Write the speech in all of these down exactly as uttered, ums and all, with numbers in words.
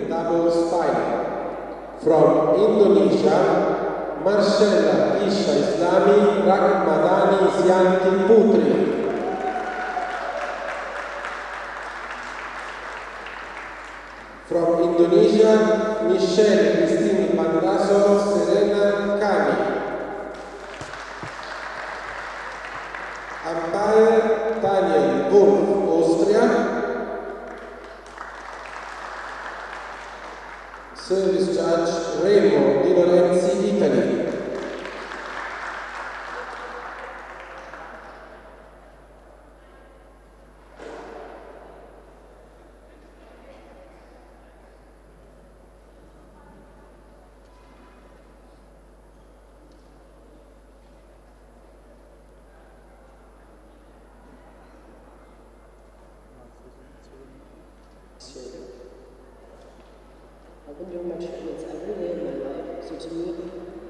doubles final. From Indonesia, Marcella Isha Islami Raghmadani Sianti Putri. From Indonesia, Michelle Christine Bandaso Serena Kani. Umpire Daniel Wolf, Austria. Service Judge Remo Di Lorenzi, Italy. I've been doing my treatments every day of my life, so to me,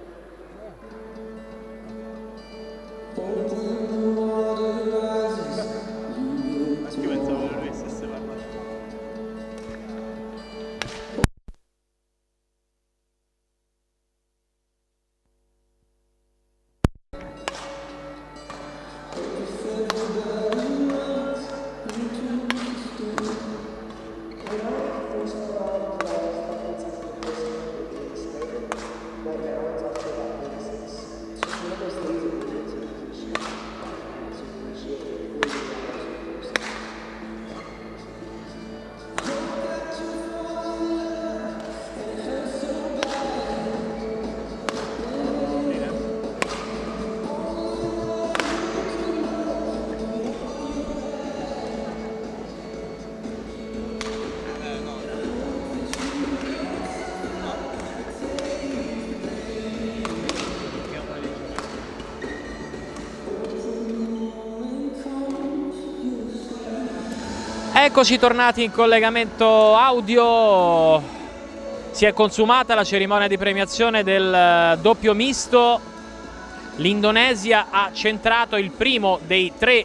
Eccoci tornati in collegamento audio. Si è consumata la cerimonia di premiazione del doppio misto. L'Indonesia ha centrato il primo dei tre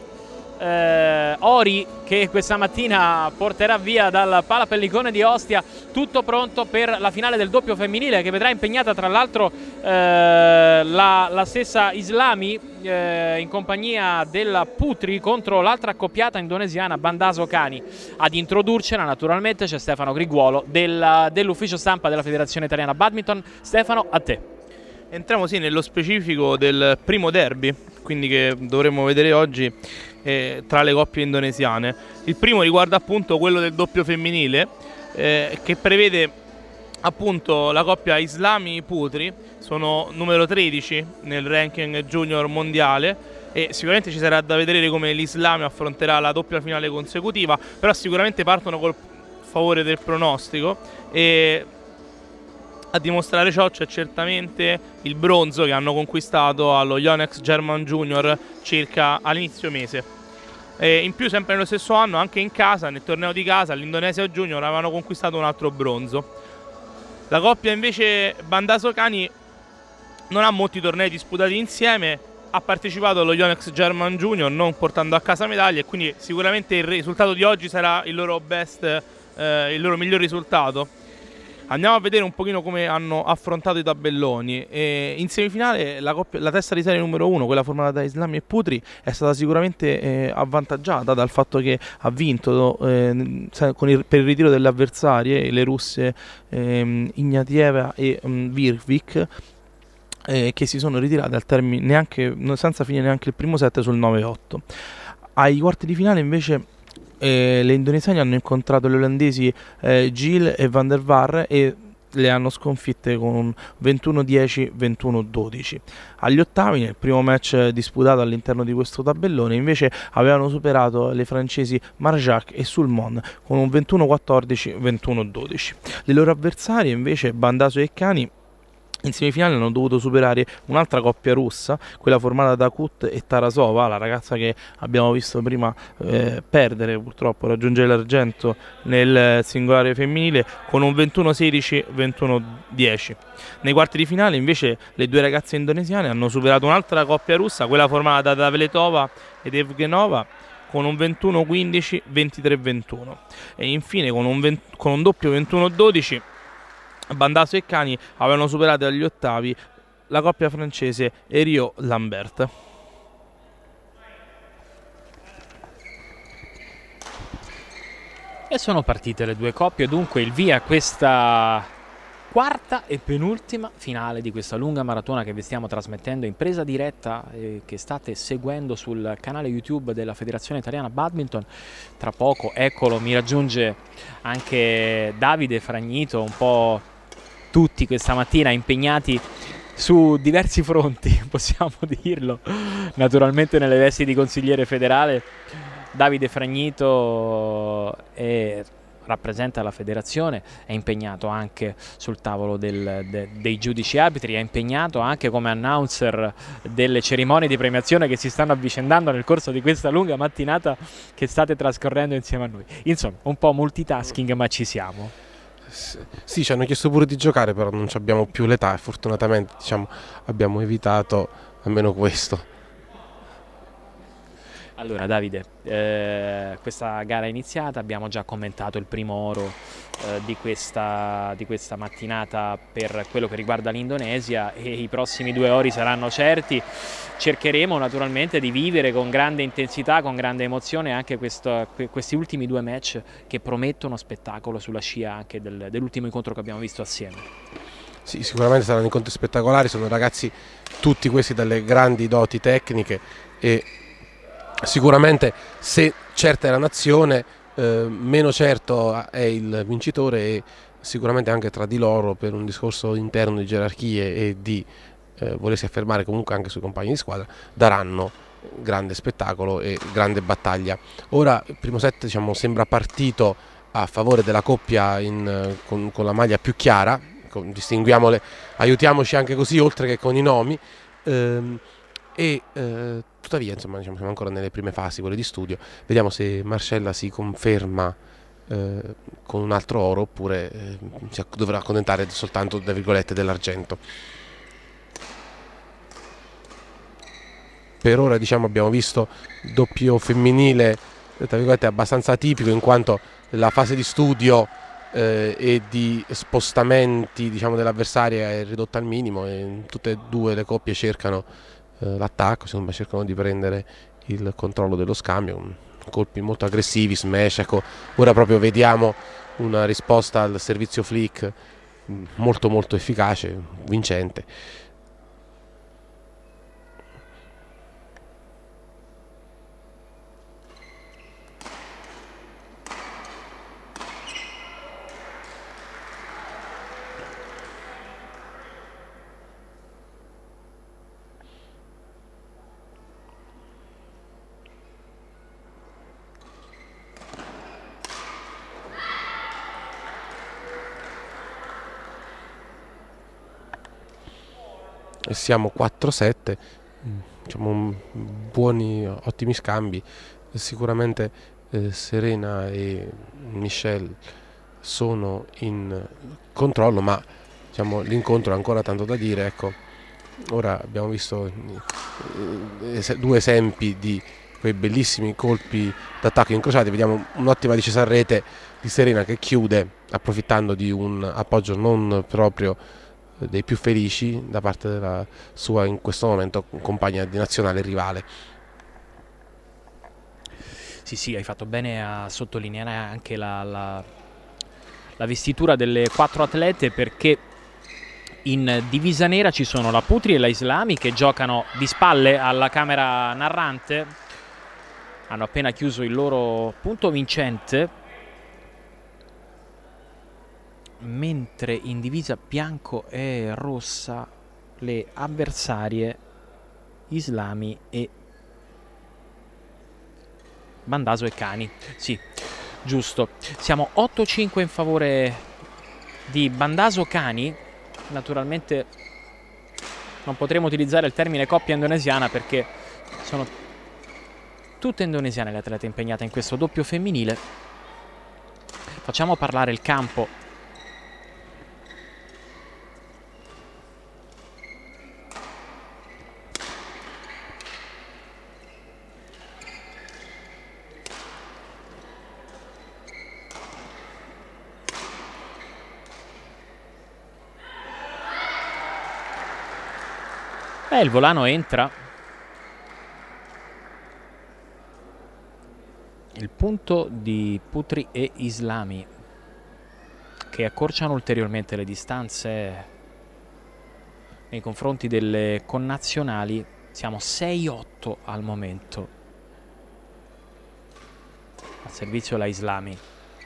eh, ori che questa mattina porterà via dal Palapellicone di Ostia, tutto pronto per la finale del doppio femminile, che vedrà impegnata tra l'altro eh, la, la stessa Islami eh, in compagnia della Putri contro l'altra accoppiata indonesiana Bandaso Kani. Ad introdurcela naturalmente c'è Stefano Griguolo del, dell'ufficio stampa della Federazione Italiana Badminton. Stefano, a te. Entriamo sì nello specifico del primo derby, quindi che dovremmo vedere oggi eh, tra le coppie indonesiane. Il primo riguarda appunto quello del doppio femminile, eh, che prevede appunto la coppia Islami-Putri. Sono numero tredici nel ranking junior mondiale e sicuramente ci sarà da vedere come l'Islami affronterà la doppia finale consecutiva, però sicuramente partono col favore del pronostico, e a dimostrare ciò c'è certamente il bronzo che hanno conquistato allo Yonex German Junior circa all'inizio mese. E in più, sempre nello stesso anno, anche in casa, nel torneo di casa, l'Indonesia Junior avevano conquistato un altro bronzo. La coppia invece Bandaso Kani non ha molti tornei disputati insieme, ha partecipato allo Yonex German Junior non portando a casa medaglie, e quindi sicuramente il risultato di oggi sarà il loro best, eh, il loro miglior risultato. Andiamo a vedere un pochino come hanno affrontato i tabelloni. E in semifinale la, coppia, la testa di serie numero uno, quella formata da Islami e Putri, è stata sicuramente eh, avvantaggiata dal fatto che ha vinto eh, con il, per il ritiro delle avversarie, le russe eh, Ignatieva e um, Virvik, eh, che si sono ritirate al termine neanche, senza finire neanche il primo set sul nove otto. Ai quarti di finale invece Eh, le indonesiane hanno incontrato le olandesi eh, Gil e Van der Var e le hanno sconfitte con un ventuno dieci ventuno dodici. Agli ottavi, nel primo match disputato all'interno di questo tabellone, invece avevano superato le francesi Marjac e Sulmon con un ventuno quattordici ventuno dodici. Le loro avversarie invece Bandaso e Kani in semifinale hanno dovuto superare un'altra coppia russa, quella formata da Kut e Tarasova, la ragazza che abbiamo visto prima eh, perdere, purtroppo raggiungere l'argento nel singolare femminile, con un ventuno sedici ventuno dieci. Nei quarti di finale invece le due ragazze indonesiane hanno superato un'altra coppia russa, quella formata da Davletova ed Evgenova, con un ventuno quindici, ventitré ventuno. E infine con un, venti, con un doppio ventuno dodici Bandaso e Cani avevano superato agli ottavi la coppia francese Eriot-Lambert. E sono partite le due coppie, dunque il via a questa quarta e penultima finale di questa lunga maratona che vi stiamo trasmettendo in presa diretta e che state seguendo sul canale YouTube della Federazione Italiana Badminton. Tra poco, eccolo, mi raggiunge anche Davide Fragnito, un po' tutti questa mattina impegnati su diversi fronti, possiamo dirlo, naturalmente nelle vesti di consigliere federale. Davide Fragnito è, rappresenta la federazione, è impegnato anche sul tavolo del, de, dei giudici arbitri, è impegnato anche come announcer delle cerimonie di premiazione che si stanno avvicendando nel corso di questa lunga mattinata che state trascorrendo insieme a noi. Insomma, un po' multitasking, ma ci siamo. Sì, ci hanno chiesto pure di giocare, però non abbiamo più l'età e fortunatamente, diciamo, abbiamo evitato almeno questo. Allora Davide, eh, questa gara è iniziata, abbiamo già commentato il primo oro eh, di, questa, di questa mattinata per quello che riguarda l'Indonesia e i prossimi due ori saranno certi. Cercheremo naturalmente di vivere con grande intensità, con grande emozione anche questo, questi ultimi due match che promettono spettacolo sulla scia anche del, dell'ultimo incontro che abbiamo visto assieme. Sì, sicuramente saranno incontri spettacolari, sono ragazzi tutti questi dalle grandi doti tecniche e sicuramente se certa è la nazione, eh, meno certo è il vincitore e sicuramente anche tra di loro per un discorso interno di gerarchie e di eh, volersi affermare comunque anche sui compagni di squadra, daranno grande spettacolo e grande battaglia. Ora il primo set, diciamo, sembra partito a favore della coppia in, con, con la maglia più chiara, con, distinguiamole, aiutiamoci anche così oltre che con i nomi. Ehm, e eh, tuttavia insomma, diciamo, siamo ancora nelle prime fasi, quelle di studio, vediamo se Marcella si conferma eh, con un altro oro oppure eh, si dovrà accontentare soltanto, tra virgolette, dell'argento. Per ora, diciamo, abbiamo visto doppio femminile, tra virgolette, abbastanza atipico, in quanto la fase di studio eh, e di spostamenti, diciamo, dell'avversaria è ridotta al minimo e tutte e due le coppie cercano l'attacco, insomma, cercano di prendere il controllo dello scambio, colpi molto aggressivi, smash. Ecco, ora proprio vediamo una risposta al servizio flick molto molto efficace, vincente. E siamo quattro sette, diciamo, buoni, ottimi scambi. Sicuramente eh, Serena e Michelle sono in controllo, ma diciamo, l'incontro ha ancora tanto da dire. Ecco, ora abbiamo visto eh, due esempi di quei bellissimi colpi d'attacco incrociati. Vediamo un'ottima discesa a rete di Serena che chiude approfittando di un appoggio non proprio dei più felici da parte della sua in questo momento compagna di nazionale rivale. Sì, sì, hai fatto bene a sottolineare anche la, la, la vestitura delle quattro atlete, perché in divisa nera ci sono la Putri e la Islami che giocano di spalle alla camera narrante, hanno appena chiuso il loro punto vincente, mentre in divisa bianco e rossa le avversarie Islami e Bandaso e Cani. Sì, giusto. Siamo otto cinque in favore di Bandaso Cani. Naturalmente non potremo utilizzare il termine coppia indonesiana perché sono tutte indonesiane le atlete impegnate in questo doppio femminile. Facciamo parlare il campo. Eh, il volano entra. Il punto di Putri e Islami, che accorciano ulteriormente le distanze nei confronti delle connazionali. Siamo sei otto al momento. Al servizio la Islami.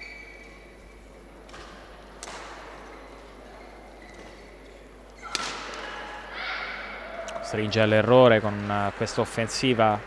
Stringe all'errore con questa offensiva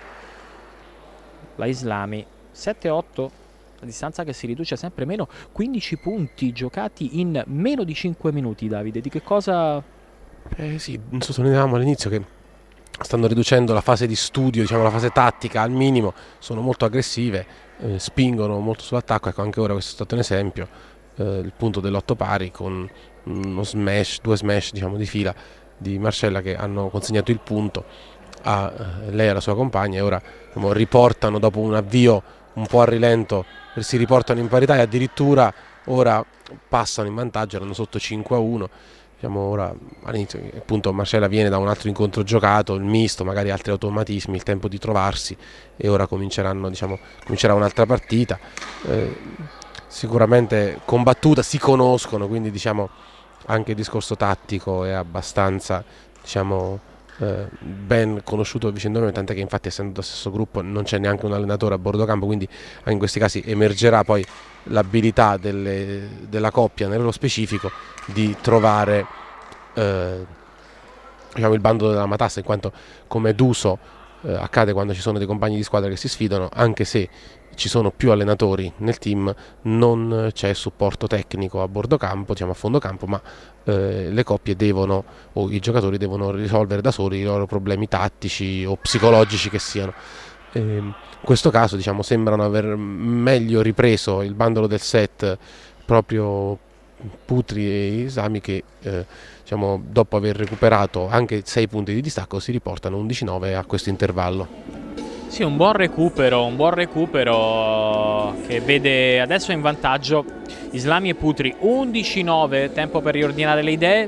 la Islami. sette otto, la distanza che si riduce sempre meno. Quindici punti giocati in meno di cinque minuti, Davide. Di che cosa... Eh sì, sottolineavamo all'inizio che stanno riducendo la fase di studio, diciamo la fase tattica al minimo, sono molto aggressive, eh, spingono molto sull'attacco. Ecco, anche ora questo è stato un esempio, eh, il punto dell'otto pari con uno smash, due smash diciamo di fila di Marcella che hanno consegnato il punto a eh, lei e alla sua compagna, e ora diciamo, riportano dopo un avvio un po' a rilento, si riportano in parità e addirittura ora passano in vantaggio, erano sotto cinque a uno. Diciamo ora all'inizio appunto Marcella viene da un altro incontro giocato, il misto, magari altri automatismi, il tempo di trovarsi, e ora cominceranno, diciamo, comincerà un'altra partita, eh, sicuramente combattuta, si conoscono, quindi diciamo anche il discorso tattico è abbastanza, diciamo, eh, ben conosciuto vicendone, tant'è che infatti essendo dello stesso gruppo non c'è neanche un allenatore a bordo campo, quindi anche in questi casi emergerà poi l'abilità della coppia nello specifico di trovare eh, diciamo, il bando della matassa, in quanto come d'uso eh, accade quando ci sono dei compagni di squadra che si sfidano, anche se ci sono più allenatori nel team, non c'è supporto tecnico a bordo campo, diciamo a fondo campo, ma eh, le coppie devono, o i giocatori devono risolvere da soli i loro problemi tattici o psicologici che siano. Eh, in questo caso diciamo sembrano aver meglio ripreso il bandolo del set proprio Putri e Islami, che eh, diciamo, dopo aver recuperato anche sei punti di distacco si riportano undici nove a questo intervallo. Sì, un buon recupero, un buon recupero che vede adesso in vantaggio Islami e Putri. Undici nove, tempo per riordinare le idee,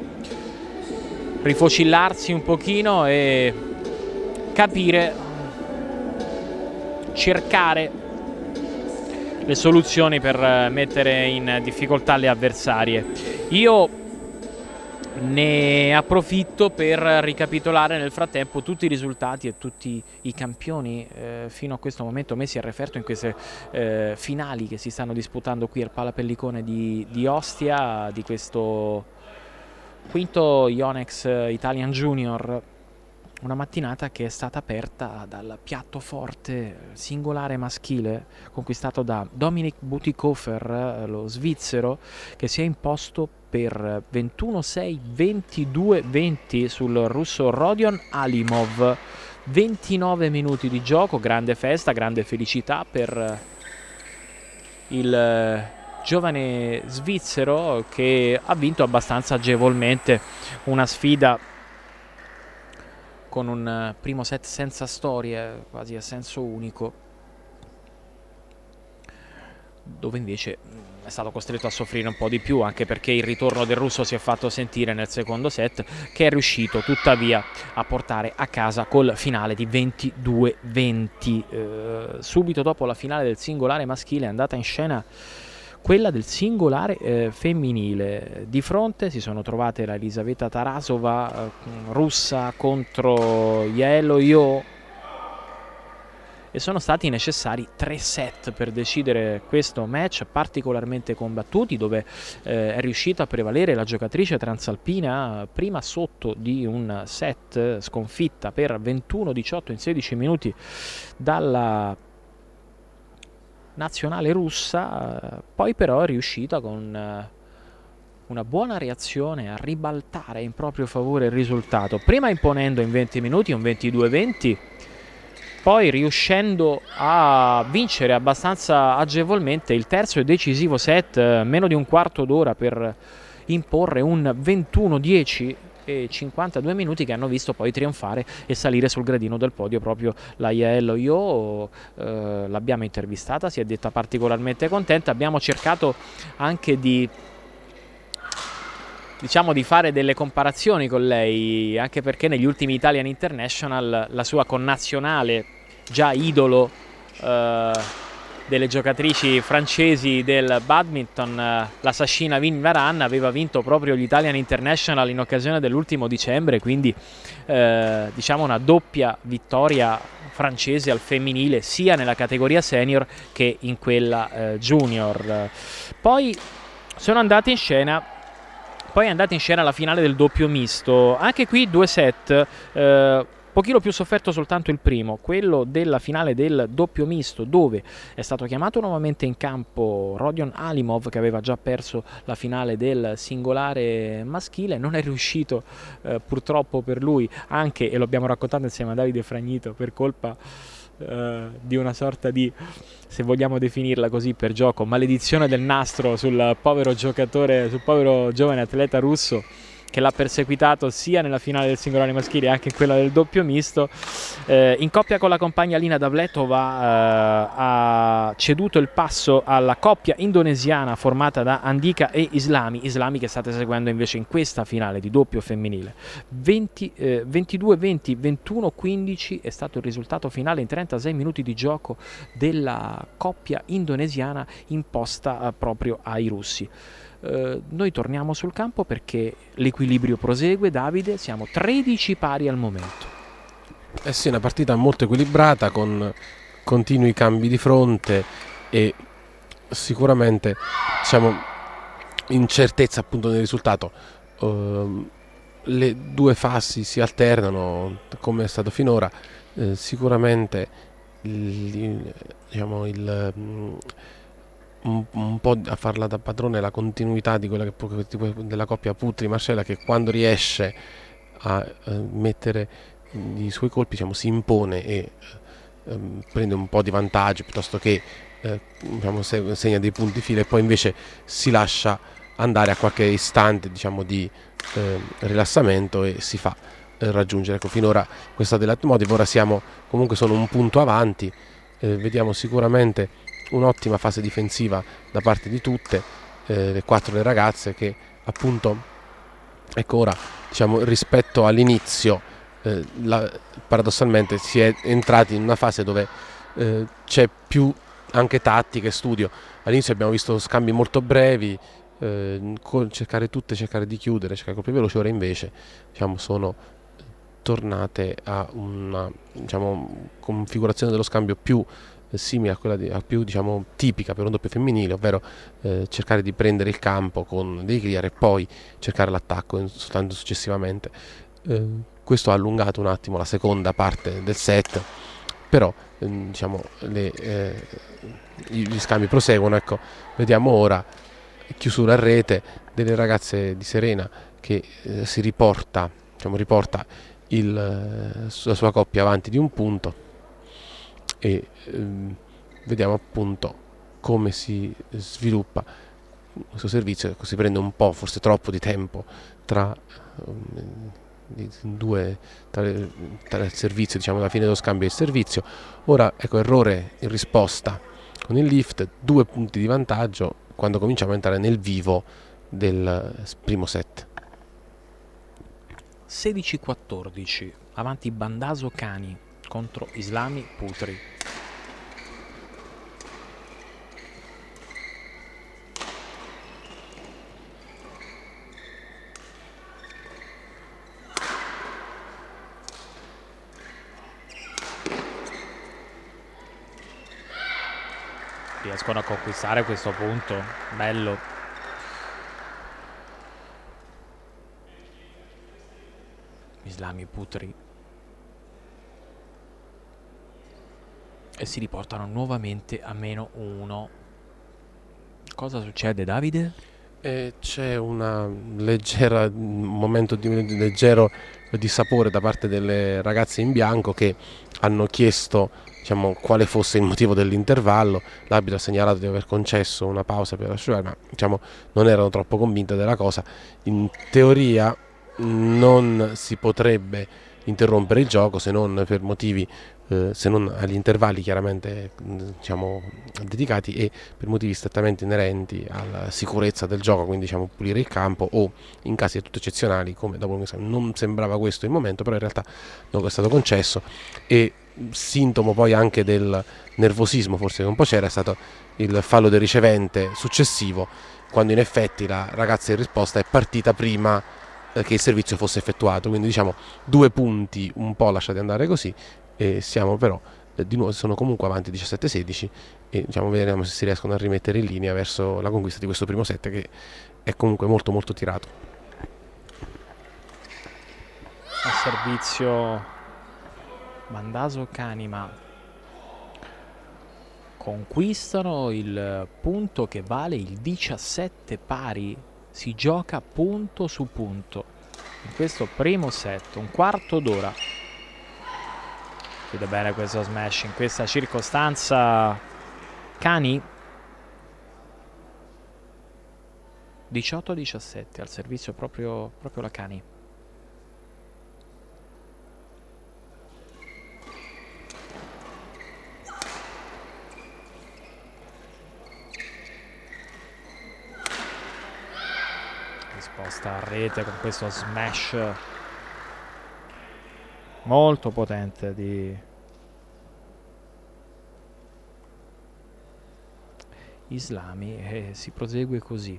rifocillarsi un pochino e capire, cercare le soluzioni per mettere in difficoltà le avversarie. Io ne approfitto per ricapitolare nel frattempo tutti i risultati e tutti i campioni eh, fino a questo momento messi a referto in queste eh, finali che si stanno disputando qui al Palapellicone di, di Ostia, di questo quinto Yonex Italian Junior. Una mattinata che è stata aperta dal piatto forte singolare maschile conquistato da Dominik Butikofer, lo svizzero, che si è imposto per ventuno sei, ventidue venti sul russo Rodion Alimov. ventinove minuti di gioco, grande festa, grande felicità per il giovane svizzero che ha vinto abbastanza agevolmente una sfida con un primo set senza storie, quasi a senso unico, dove invece è stato costretto a soffrire un po' di più, anche perché il ritorno del russo si è fatto sentire nel secondo set, che è riuscito tuttavia a portare a casa col finale di ventidue venti. Eh, subito dopo la finale del singolare maschile è andata in scena quella del singolare eh, femminile. Di fronte si sono trovate la Elisaveta Tarasova, eh, russa, contro Yaelo Yo, e sono stati necessari tre set per decidere questo match particolarmente combattuti, dove eh, è riuscita a prevalere la giocatrice transalpina, prima sotto di un set, sconfitta per ventuno diciotto in sedici minuti dalla nazionale russa, poi però è riuscita con una buona reazione a ribaltare in proprio favore il risultato, prima imponendo in venti minuti un ventidue venti, poi riuscendo a vincere abbastanza agevolmente il terzo e decisivo set, meno di un quarto d'ora per imporre un ventuno dieci e cinquantadue minuti, che hanno visto poi trionfare e salire sul gradino del podio proprio la Yaelo Yo. Eh, l'abbiamo intervistata, si è detta particolarmente contenta. Abbiamo cercato anche di diciamo di fare delle comparazioni con lei, anche perché negli ultimi Italian International la sua connazionale, già idolo eh, delle giocatrici francesi del badminton, eh, la Sashina Vinvaran, aveva vinto proprio gli Italian International in occasione dell'ultimo dicembre, quindi eh, diciamo una doppia vittoria francese al femminile sia nella categoria senior che in quella eh, junior. Poi sono andate in scena Poi è andata in scena la finale del doppio misto, anche qui due set, eh, pochino più sofferto soltanto il primo, quello della finale del doppio misto, dove è stato chiamato nuovamente in campo Rodion Alimov, che aveva già perso la finale del singolare maschile. Non è riuscito eh, purtroppo per lui, anche, e lo abbiamo raccontato insieme a Davide Fragnito, per colpa eh, di una sorta di, se vogliamo definirla così per gioco, maledizione del nastro sul povero giocatore, sul povero giovane atleta russo, che l'ha perseguitato sia nella finale del singolare maschile che in quella del doppio misto. Eh, in coppia con la compagna Alina Davletova eh, ha ceduto il passo alla coppia indonesiana formata da Andika e Islami, Islami che state seguendo invece in questa finale di doppio femminile. ventidue venti, ventuno quindici è stato il risultato finale in trentasei minuti di gioco della coppia indonesiana imposta eh, proprio ai russi. Uh, noi torniamo sul campo perché l'equilibrio prosegue, Davide, siamo tredici pari al momento. Eh sì, una partita molto equilibrata con continui cambi di fronte e sicuramente, diciamo, incertezza appunto nel risultato. Uh, le due fasi si alternano come è stato finora, uh, sicuramente il, diciamo, il Un, un po' a farla da padrone la continuità di quella che, della coppia Putri-Marcella, che quando riesce a eh, mettere i suoi colpi, diciamo, si impone e eh, prende un po' di vantaggio piuttosto che eh, diciamo, se, segna dei punti fila, e poi invece si lascia andare a qualche istante, diciamo, di eh, rilassamento e si fa eh, raggiungere. Ecco, finora questa della Motiv, ora siamo comunque solo un punto avanti, eh, vediamo sicuramente un'ottima fase difensiva da parte di tutte eh, le quattro le ragazze, che appunto, ecco, ora, diciamo, rispetto all'inizio eh, paradossalmente si è entrati in una fase dove eh, c'è più anche tattica e studio. All'inizio abbiamo visto scambi molto brevi, eh, cercare tutte, cercare di chiudere, cercare colpi veloci. Ora invece, diciamo, sono tornate a una, diciamo, configurazione dello scambio più simile a quella di, a più, diciamo, tipica per un doppio femminile, ovvero eh, cercare di prendere il campo con dei clear e poi cercare l'attacco soltanto successivamente. Eh, questo ha allungato un attimo la seconda parte del set, però eh, diciamo, le, eh, gli scambi proseguono. Ecco, vediamo ora chiusura a rete delle ragazze di Serena, che eh, si riporta, diciamo, riporta il, la sua coppia avanti di un punto, e ehm, vediamo appunto come si sviluppa questo servizio. Si prende un po', forse troppo, di tempo tra, um, due, tra, tra il servizio, diciamo, la fine dello scambio e il servizio. Ora, ecco, errore in risposta con il lift, due punti di vantaggio quando cominciamo a entrare nel vivo del primo set. sedici quattordici, avanti Bandaso Cani contro Islami Putri. Riescono a conquistare questo punto, bello. Islami Putri. E si riportano nuovamente a meno uno. Cosa succede, Davide? Eh, c'è una leggera un momento di, di leggero dissapore da parte delle ragazze in bianco, che hanno chiesto, diciamo, quale fosse il motivo dell'intervallo. L'arbitro ha segnalato di aver concesso una pausa per asciugare, ma, diciamo, non erano troppo convinte della cosa. In teoria non si potrebbe interrompere il gioco se non per motivi eh, se non agli intervalli chiaramente diciamo, dedicati, e per motivi strettamente inerenti alla sicurezza del gioco, quindi diciamo pulire il campo, o in casi tutto eccezionali come dopo non sembrava questo il momento, però in realtà non è stato concesso. E sintomo poi anche del nervosismo forse che un po' c'era, è stato il fallo del ricevente successivo, quando in effetti la ragazza in risposta è partita prima che il servizio fosse effettuato, quindi diciamo due punti un po' lasciati andare così, e siamo però eh, di nuovo, sono comunque avanti diciassette sedici, e diciamo vedremo se si riescono a rimettere in linea verso la conquista di questo primo set, che è comunque molto molto tirato. A servizio Bandaso Canima conquistano il punto che vale il diciassette pari. Si gioca punto su punto in questo primo set, un quarto d'ora. Vede bene questo smash in questa circostanza. Cani diciotto a diciassette al servizio proprio, proprio la Cani. Risposta a rete con questo smash molto potente di Islami, e si prosegue così.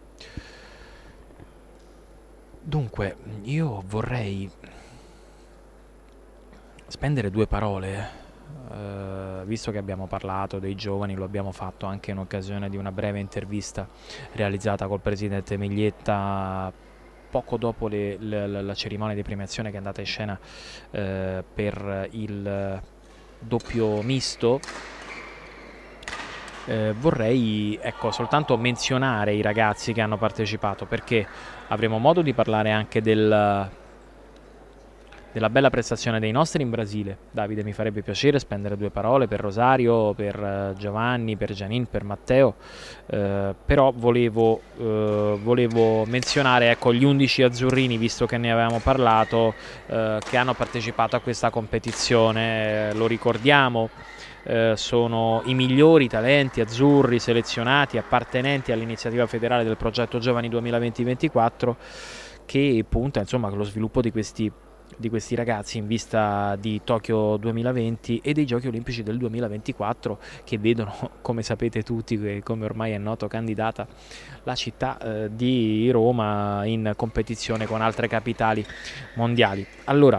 Dunque, io vorrei spendere due parole, eh, visto che abbiamo parlato dei giovani, lo abbiamo fatto anche in occasione di una breve intervista realizzata col presidente Miglietta poco dopo le, le, la cerimonia di premiazione che è andata in scena eh, per il doppio misto. Eh, vorrei ecco, soltanto menzionare i ragazzi che hanno partecipato, perché avremo modo di parlare anche del, della bella prestazione dei nostri in Brasile. Davide, mi farebbe piacere spendere due parole per Rosario, per uh, Giovanni, per Janine, per Matteo, eh, però volevo, eh, volevo menzionare ecco, gli undici azzurrini, visto che ne avevamo parlato, eh, che hanno partecipato a questa competizione. Eh, lo ricordiamo, eh, sono i migliori talenti azzurri selezionati, appartenenti all'iniziativa federale del progetto Giovani duemilaventi ventiquattro, che punta insomma con lo sviluppo di questi di questi ragazzi in vista di Tokyo duemilaventi e dei Giochi Olimpici del duemilaventiquattro, che vedono, come sapete tutti, come ormai è noto, candidata la città eh, di Roma in competizione con altre capitali mondiali. Allora,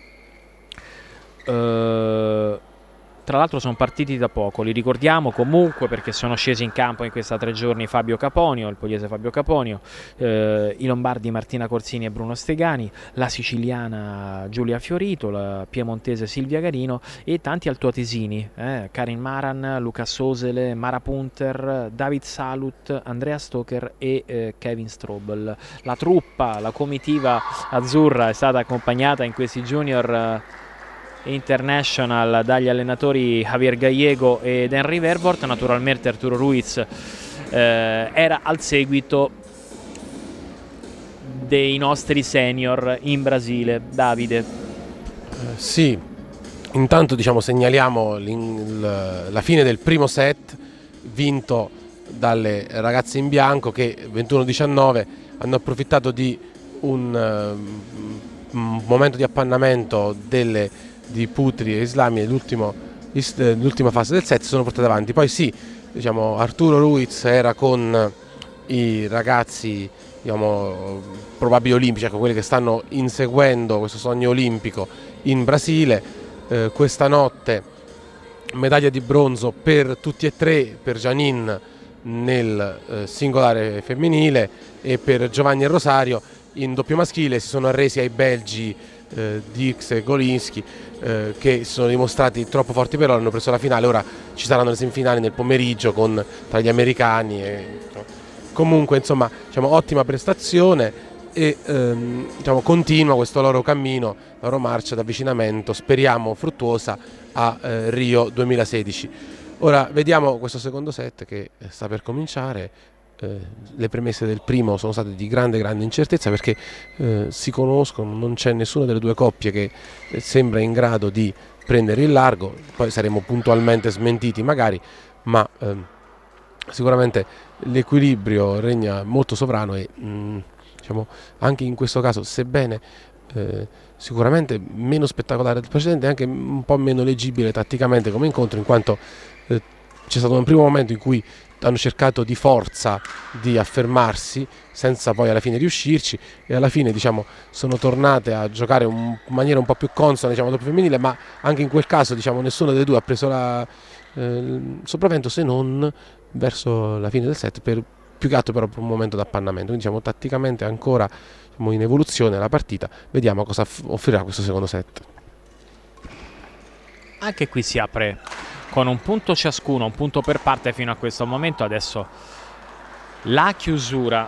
eh, tra l'altro sono partiti da poco, li ricordiamo comunque perché sono scesi in campo in questa tre giorni Fabio Caponio, il pugliese Fabio Caponio, eh, i lombardi Martina Corsini e Bruno Stegani, la siciliana Giulia Fiorito, la piemontese Silvia Garino e tanti altoatesini, eh, Karin Maran, Luca Sosele, Mara Punter, David Salut, Andrea Stoker e eh, Kevin Strobel. La truppa, la comitiva azzurra è stata accompagnata in questi junior eh, International dagli allenatori Javier Gallego ed Henry Vervort. Naturalmente Arturo Ruiz eh, era al seguito dei nostri senior in Brasile. Davide. Eh, sì, intanto diciamo segnaliamo la fine del primo set vinto dalle ragazze in bianco, che ventuno a diciannove hanno approfittato di un, uh, un momento di appannamento delle di Putri e Islami nell'ultima fase del set, sono portate avanti. Poi sì, diciamo, Arturo Ruiz era con i ragazzi diciamo, probabili olimpici, ecco, quelli che stanno inseguendo questo sogno olimpico in Brasile. Eh, questa notte medaglia di bronzo per tutti e tre, per Janine nel eh, singolare femminile e per Giovanni e Rosario in doppio maschile. Si sono arresi ai belgi eh, Dirks e Golinski, eh, che si sono dimostrati troppo forti per loro, hanno preso la finale. Ora ci saranno le semifinali nel pomeriggio con, tra gli americani e, comunque insomma diciamo, ottima prestazione e ehm, diciamo, continua questo loro cammino, la loro marcia d'avvicinamento, speriamo fruttuosa, a eh, Rio duemilasedici. Ora vediamo questo secondo set che sta per cominciare. Eh, le premesse del primo sono state di grande grande incertezza, perché eh, si conoscono, non c'è nessuna delle due coppie che eh, sembra in grado di prendere il largo, poi saremo puntualmente smentiti magari, ma ehm, sicuramente l'equilibrio regna molto sovrano e mh, diciamo, anche in questo caso, sebbene eh, sicuramente meno spettacolare del precedente, anche un po' meno leggibile tatticamente come incontro, in quanto eh, c'è stato un primo momento in cui hanno cercato di forza di affermarsi senza poi alla fine riuscirci, e alla fine diciamo sono tornate a giocare in maniera un po' più consona, diciamo, doppio femminile, ma anche in quel caso diciamo nessuno dei due ha preso la, eh, il sopravvento, se non verso la fine del set, per più che altro però per un momento d'appannamento. Quindi diciamo tatticamente ancora, diciamo, in evoluzione la partita, vediamo cosa offrirà questo secondo set. Anche qui si apre con un punto ciascuno, un punto per parte fino a questo momento. Adesso la chiusura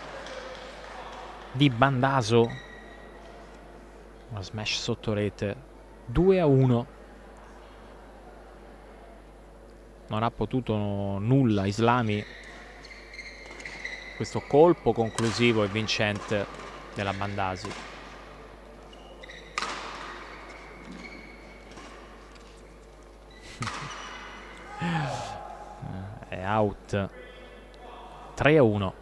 di Bandaso, una smash sotto rete, due a uno. Non ha potuto nulla Islami, questo colpo conclusivo e vincente della Bandasi. È out. Tre a uno.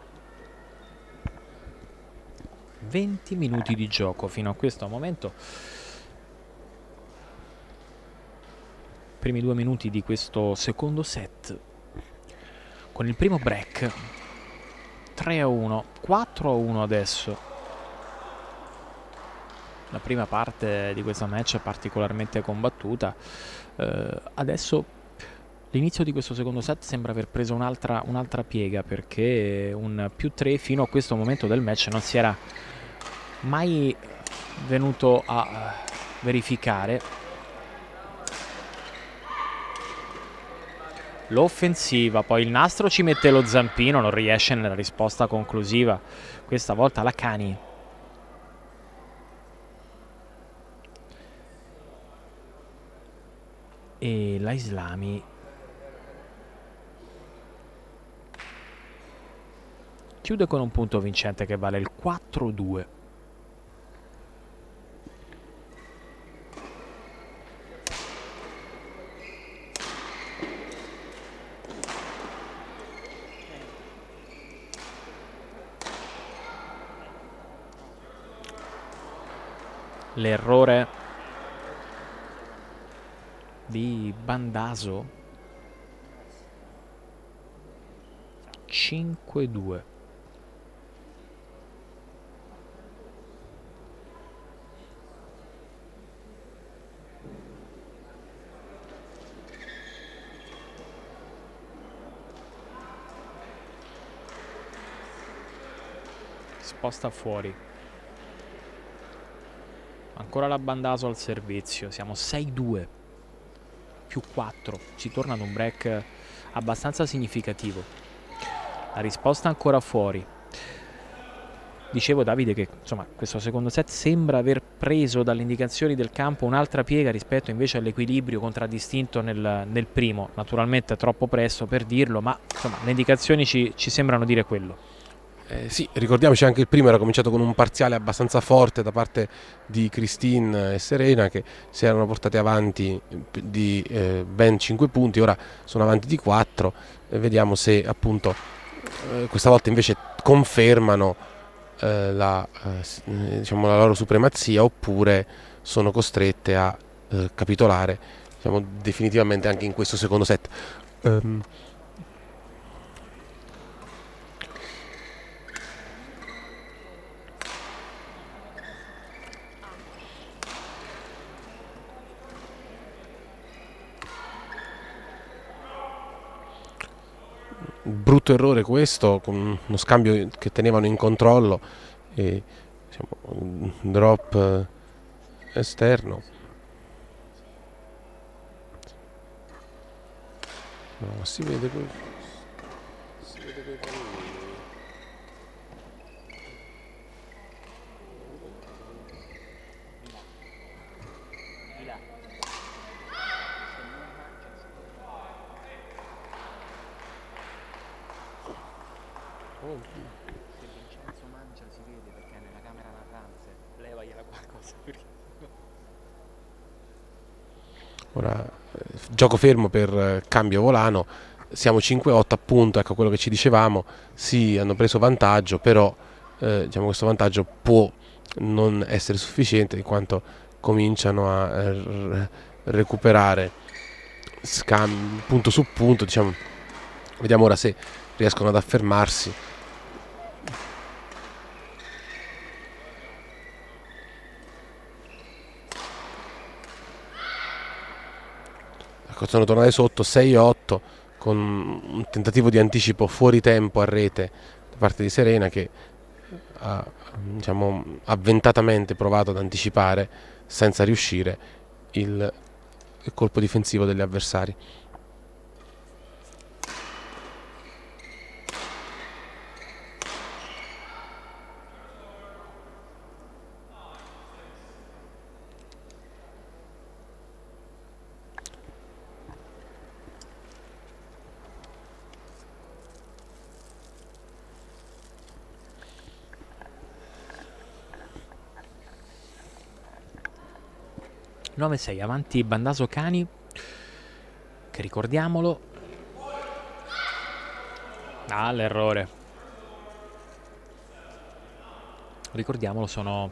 venti minuti di gioco fino a questo momento. Primi due minuti di questo secondo set, con il primo break. Tre a uno, quattro a uno adesso. La prima parte di questa match è particolarmente combattuta. Eh, adesso l'inizio di questo secondo set sembra aver preso un'altra un'altra piega, perché un più tre fino a questo momento del match non si era mai venuto a verificare. L'offensiva, poi il nastro ci mette lo zampino, non riesce nella risposta conclusiva. Questa volta la Cani. E la Islami chiude con un punto vincente che vale il quattro a due. L'errore di Bandaso. cinque a due. Sposta fuori. Ancora la Bandaso al servizio. Siamo sei a due più quattro. Si torna ad un break abbastanza significativo. La risposta ancora fuori. Dicevo, Davide, che insomma questo secondo set sembra aver preso dalle indicazioni del campo un'altra piega rispetto invece all'equilibrio contraddistinto nel, nel primo. Naturalmente è troppo presto per dirlo, ma insomma le indicazioni ci, ci sembrano dire quello. Eh, sì, ricordiamoci, anche il primo era cominciato con un parziale abbastanza forte da parte di Christine e Serena, che si erano portate avanti di eh, ben cinque punti, ora sono avanti di quattro, e vediamo se appunto eh, questa volta invece confermano eh, la, eh, diciamo, la loro supremazia, oppure sono costrette a eh, capitolare, diciamo, definitivamente anche in questo secondo set. Um, brutto errore questo, con uno scambio che tenevano in controllo e diciamo, un drop esterno. No, si vede quel... si vede quei pallini. Se Vincenzo mangia si vede, perché è nella camera da pranzo. Levagliela qualcosa. ora eh, gioco fermo per eh, cambio volano, siamo cinque a otto appunto, ecco quello che ci dicevamo, sì hanno preso vantaggio, però eh, diciamo, questo vantaggio può non essere sufficiente in quanto cominciano a eh, recuperare scambi, punto su punto, diciamo. Vediamo ora se riescono ad affermarsi. Ecco, sono tornati sotto sei a otto con un tentativo di anticipo fuori tempo a rete da parte di Serena, che ha, diciamo, avventatamente provato ad anticipare senza riuscire il, il colpo difensivo degli avversari. nove sei avanti Bandaso Cani, che ricordiamolo, ah l'errore, ricordiamolo, sono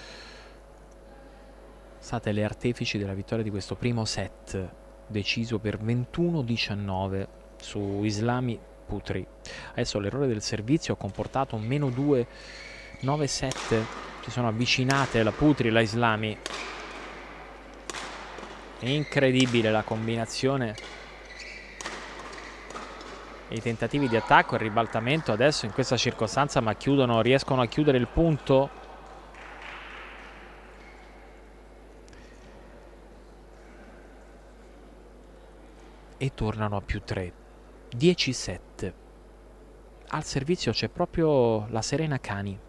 state le artefici della vittoria di questo primo set deciso per ventuno a diciannove su Islami Putri. Adesso l'errore del servizio ha comportato un meno due, nove sette, si sono avvicinate la Putri e la Islami. Incredibile la combinazione e i tentativi di attacco e ribaltamento adesso in questa circostanza, ma chiudono, riescono a chiudere il punto. E tornano a più tre, dieci sette. Al servizio c'è proprio la Serena Cani.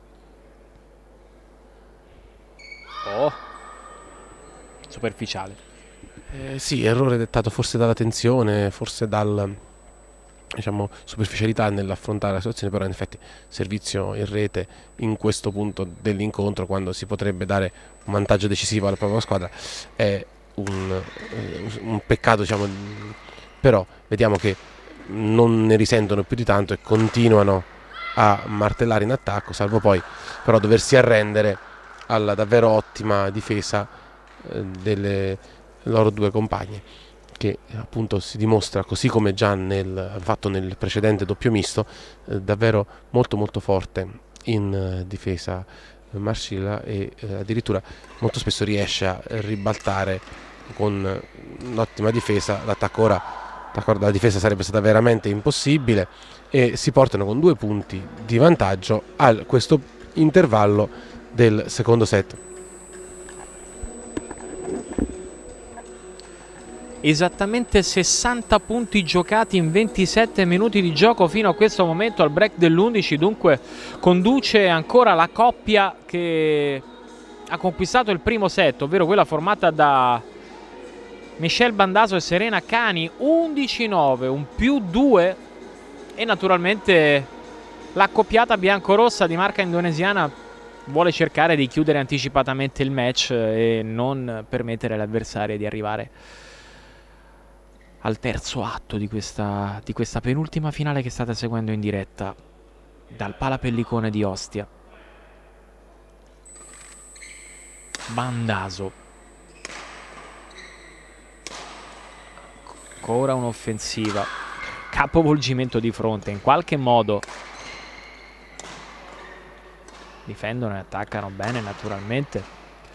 Oh, superficiale. Eh, sì, errore dettato forse dalla tensione, forse dal, diciamo, superficialità nell'affrontare la situazione, però in effetti servizio in rete in questo punto dell'incontro, quando si potrebbe dare un vantaggio decisivo alla propria squadra, è un, un peccato, diciamo, però vediamo che non ne risentono più di tanto e continuano a martellare in attacco, salvo poi però doversi arrendere alla davvero ottima difesa eh, delle loro due compagne, che appunto si dimostra, così come già nel fatto nel precedente doppio misto, eh, davvero molto molto forte in eh, difesa eh, Marcilla, e eh, addirittura molto spesso riesce a ribaltare con un'ottima difesa l'attacco. Ora la difesa sarebbe stata veramente impossibile e si portano con due punti di vantaggio a questo intervallo del secondo set. Esattamente sessanta punti giocati in ventisette minuti di gioco fino a questo momento, al break dell'undici. Dunque conduce ancora la coppia che ha conquistato il primo set, ovvero quella formata da Michelle Bandaso e Serena Cani, undici nove, un più due, e naturalmente l'accoppiata biancorossa di marca indonesiana vuole cercare di chiudere anticipatamente il match e non permettere all'avversario di arrivare al terzo atto di questa, di questa penultima finale che state seguendo in diretta dal Palapellicone di Ostia. Bandaso, ancora un'offensiva, capovolgimento di fronte, in qualche modo difendono e attaccano bene naturalmente.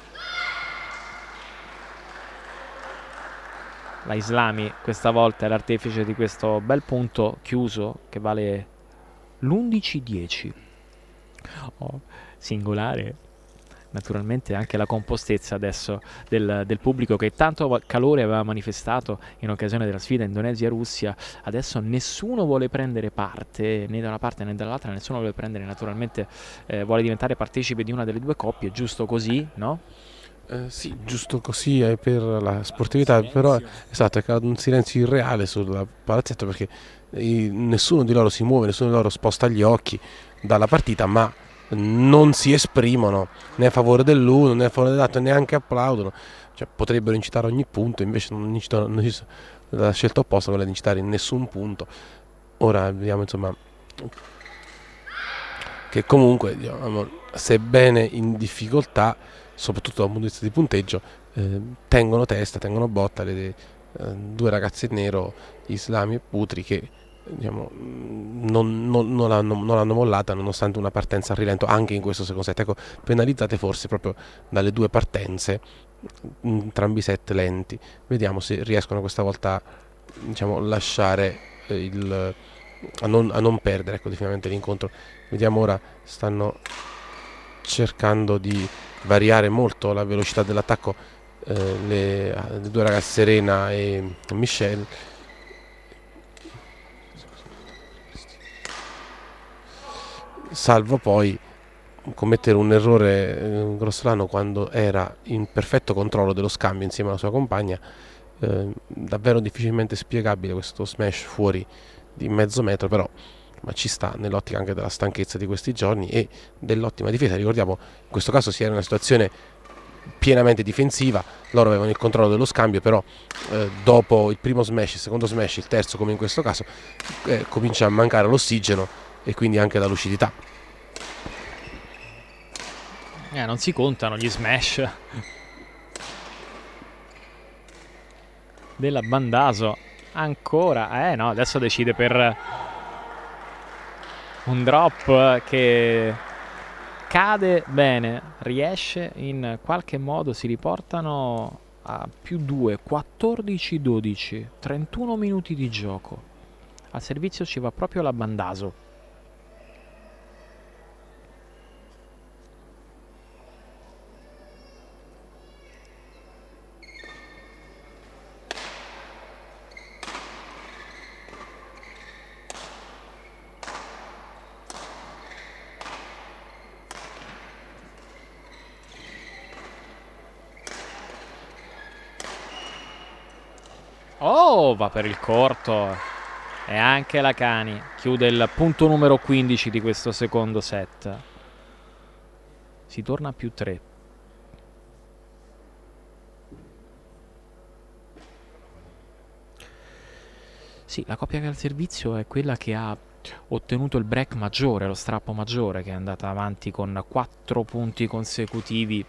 La Islami questa volta è l'artefice di questo bel punto chiuso che vale l'undici dieci. Oh, singolare naturalmente anche la compostezza adesso del, del pubblico, che tanto calore aveva manifestato in occasione della sfida Indonesia-Russia. Adesso nessuno vuole prendere parte né da una parte né dall'altra, nessuno vuole prendere naturalmente eh, vuole diventare partecipe di una delle due coppie, giusto così, no? Eh, sì, giusto così è per la sportività, silenzio. Però esatto, è caduto un silenzio irreale sul palazzetto, perché eh, nessuno di loro si muove, nessuno di loro sposta gli occhi dalla partita, ma non si esprimono né a favore dell'uno né a favore dell'altro, neanche applaudono, cioè, potrebbero incitare ogni punto, invece non incitano, non incitano, la scelta opposta, quella di incitare in nessun punto. Ora vediamo insomma che comunque, diciamo, sebbene in difficoltà, soprattutto dal punto di vista di punteggio, eh, tengono testa, tengono botta le eh, due ragazze in nero, Islami e Putri, che diciamo, non, non, non, l'hanno, non l'hanno mollata nonostante una partenza a rilento anche in questo secondo set. Ecco, penalizzate forse proprio dalle due partenze, entrambi i set lenti. Vediamo se riescono questa volta, diciamo, lasciare il, a, non, a non perdere, ecco, definitivamente l'incontro. Vediamo ora, stanno cercando di variare molto la velocità dell'attacco eh, le, le due ragazze Serena e Michelle, salvo poi commettere un errore eh, grossolano quando era in perfetto controllo dello scambio insieme alla sua compagna. Eh, davvero difficilmente spiegabile questo smash fuori di mezzo metro, però ma ci sta nell'ottica anche della stanchezza di questi giorni e dell'ottima difesa. Ricordiamo, in questo caso si era in una situazione pienamente difensiva, loro avevano il controllo dello scambio, però eh, dopo il primo smash, il secondo smash, il terzo come in questo caso, eh, comincia a mancare l'ossigeno e quindi anche la lucidità. Eh, non si contano gli smash della Bandaso. Ancora, eh no, adesso decide per un drop che cade bene, riesce in qualche modo, si riportano a più due, quattordici dodici, trentuno minuti di gioco. Al servizio ci va proprio la Bandaso. Oh, va per il corto. E anche la Cani chiude il punto numero quindici di questo secondo set. Si torna a più tre. Sì, la coppia che è al servizio è quella che ha ottenuto il break maggiore, lo strappo maggiore, che è andata avanti con quattro punti consecutivi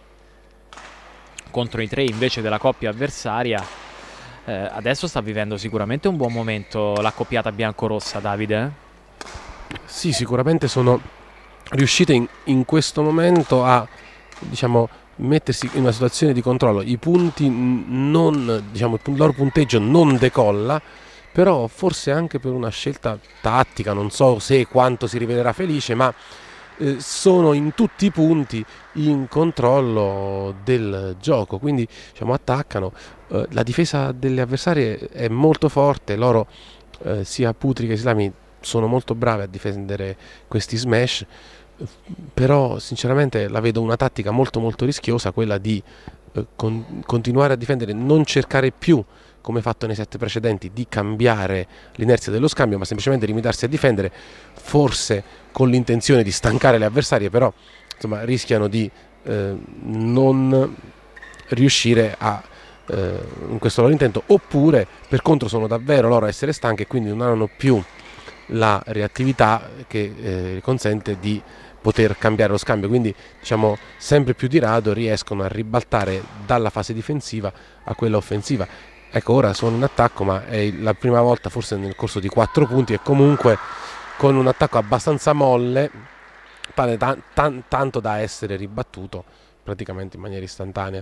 contro i tre invece della coppia avversaria. Eh, adesso sta vivendo sicuramente un buon momento l'accoppiata biancorossa, Davide. Sì, sicuramente sono riuscite in, in questo momento a, diciamo, mettersi in una situazione di controllo. I punti non, diciamo, il loro punteggio non decolla, però forse anche per una scelta tattica, non so se e quanto si rivelerà felice, ma eh, sono in tutti i punti in controllo del gioco, quindi diciamo attaccano. Eh, la difesa delle avversarie è molto forte, loro eh, sia Putri che Islami sono molto bravi a difendere questi smash, però sinceramente la vedo una tattica molto molto rischiosa, quella di eh, con, continuare a difendere, non cercare più, come fatto nei set precedenti, di cambiare l'inerzia dello scambio, ma semplicemente limitarsi a difendere, forse con l'intenzione di stancare le avversarie, però insomma rischiano di eh, non riuscire a eh, in questo loro intento, oppure per contro sono davvero loro a essere stanche e quindi non hanno più la reattività che eh, consente di poter cambiare lo scambio, quindi diciamo sempre più di rado riescono a ribaltare dalla fase difensiva a quella offensiva. Ecco, ora sono in attacco, ma è la prima volta forse nel corso di quattro punti e comunque con un attacco abbastanza molle, pare tan tan tanto da essere ribattuto praticamente in maniera istantanea.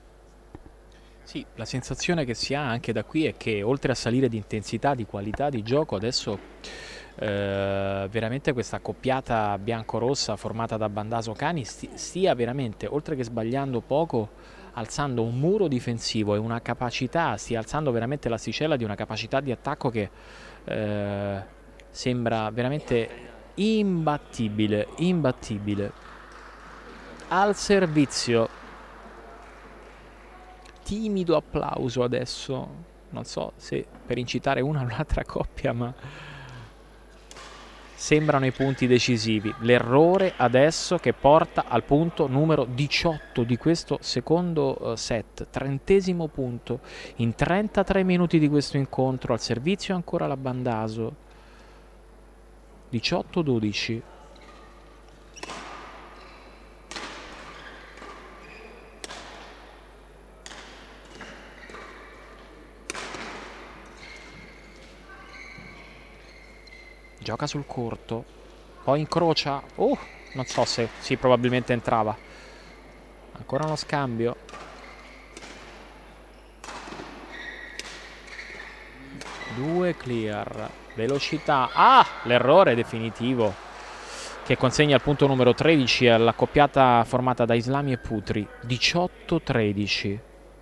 Sì, la sensazione che si ha anche da qui è che oltre a salire di intensità, di qualità di gioco, adesso eh, veramente questa accoppiata bianco-rossa formata da Bandaso Cani sti stia veramente, oltre che sbagliando poco, alzando un muro difensivo e una capacità, stia alzando veramente l'asticella di una capacità di attacco che eh, sembra veramente imbattibile, imbattibile. Al servizio, timido applauso adesso, non so se per incitare una o l'altra coppia, ma sembrano i punti decisivi. L'errore adesso che porta al punto numero diciotto di questo secondo uh, set, trentesimo punto in trentatré minuti di questo incontro. Al servizio ancora la Bandaso, diciotto dodici. Gioca sul corto, poi incrocia, oh, non so se, sì, probabilmente entrava. Ancora uno scambio. Due clear, velocità, ah, l'errore definitivo che consegna il punto numero tredici alla coppiata formata da Islami e Putri, diciotto tredici.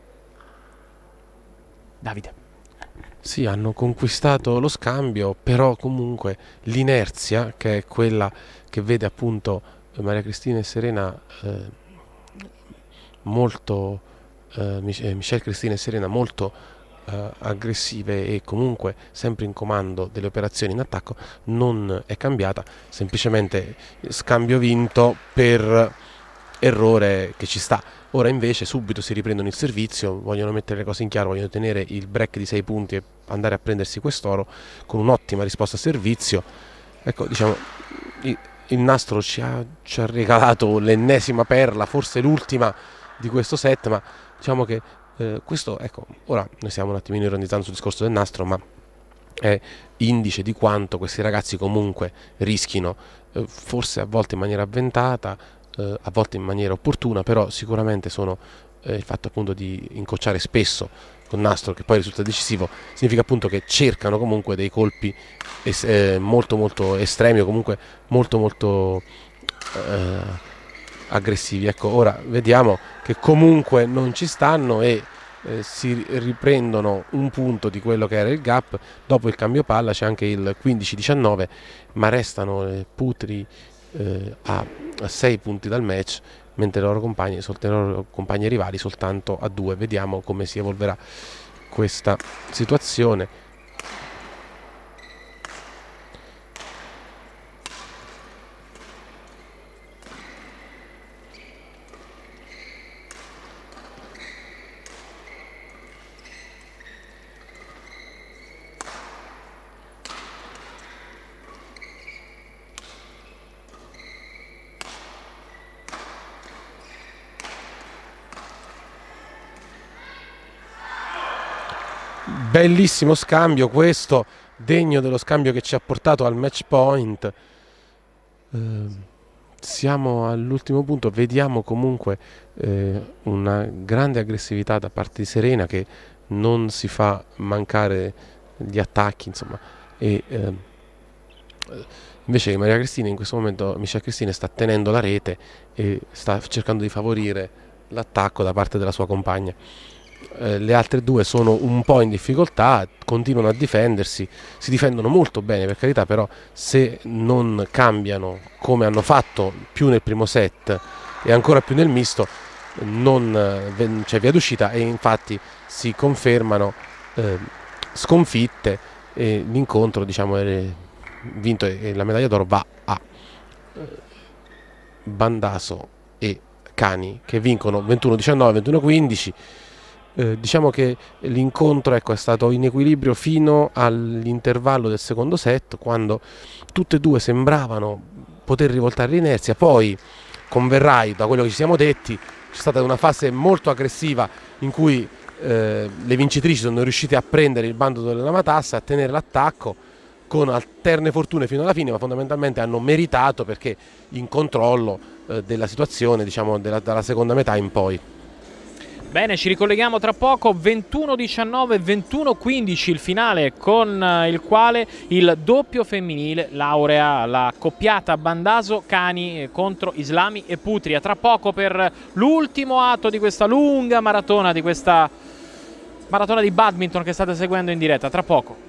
Davide. Sì, hanno conquistato lo scambio, però comunque l'inerzia, che è quella che vede appunto Maria Cristina e Serena eh, molto, eh, Michelle Cristina e Serena molto eh, aggressive e comunque sempre in comando delle operazioni in attacco, non è cambiata, semplicemente scambio vinto per errore che ci sta. Ora invece subito si riprendono il servizio, vogliono mettere le cose in chiaro, vogliono tenere il break di sei punti e andare a prendersi quest'oro con un'ottima risposta a servizio. Ecco, diciamo, il, il nastro ci ha, ci ha regalato l'ennesima perla, forse l'ultima di questo set, ma diciamo che eh, questo, ecco, ora noi stiamo un attimino ironizzando sul discorso del nastro, ma è indice di quanto questi ragazzi comunque rischino, eh, forse a volte in maniera avventata, a volte in maniera opportuna, però sicuramente sono eh, il fatto appunto di incrociare spesso con nastro che poi risulta decisivo, significa appunto che cercano comunque dei colpi es eh, molto molto estremi o comunque molto molto eh, aggressivi. Ecco, ora vediamo che comunque non ci stanno e eh, si riprendono un punto di quello che era il gap. Dopo il cambio palla c'è anche il quindici diciannove, ma restano eh, Putri eh, a sei punti dal match, mentre i loro compagni, i loro compagni e rivali soltanto a due. Vediamo come si evolverà questa situazione. Bellissimo scambio questo, degno dello scambio che ci ha portato al match point. Eh, siamo all'ultimo punto, vediamo comunque eh, una grande aggressività da parte di Serena, che non si fa mancare gli attacchi, insomma, e eh, invece Maria Cristina in questo momento, Michelle Cristina sta tenendo la rete e sta cercando di favorire l'attacco da parte della sua compagna. Eh, le altre due sono un po' in difficoltà, continuano a difendersi, si difendono molto bene per carità, però se non cambiano come hanno fatto più nel primo set e ancora più nel misto non c'è via d'uscita, e infatti si confermano eh, sconfitte e l'incontro, diciamo, è vinto e la medaglia d'oro va a Bandaso e Cani, che vincono ventuno diciannove, ventuno quindici. Eh, diciamo che l'incontro, ecco, è stato in equilibrio fino all'intervallo del secondo set, quando tutte e due sembravano poter rivoltare l'inerzia. Poi, converrai, da quello che ci siamo detti, c'è stata una fase molto aggressiva in cui eh, le vincitrici sono riuscite a prendere il bando della matassa, a tenere l'attacco con alterne fortune fino alla fine, ma fondamentalmente hanno meritato, perché in controllo eh, della situazione, diciamo, della, dalla seconda metà in poi. Bene, ci ricolleghiamo tra poco. Ventuno diciannove, ventuno quindici il finale, con il quale il doppio femminile laurea la coppiata Bandaso-Cani contro Islami e Putri. Tra poco per l'ultimo atto di questa lunga maratona, di questa maratona di badminton che state seguendo in diretta. Tra poco.